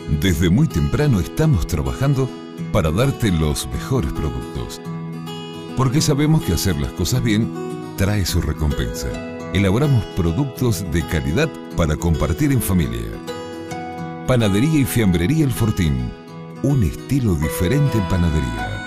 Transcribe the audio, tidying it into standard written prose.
Desde muy temprano estamos trabajando para darte los mejores productos. Porque sabemos que hacer las cosas bien trae su recompensa. Elaboramos productos de calidad para compartir en familia. Panadería y Fiambrería El Fortín. Un estilo diferente en panadería.